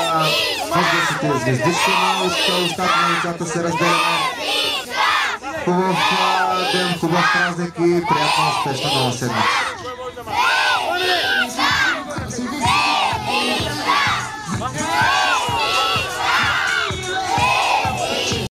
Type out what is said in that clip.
възгласите звездички, но от устата на лицата се разделяме. Хубав ден, хубав празник и приятна успешна нова седмица.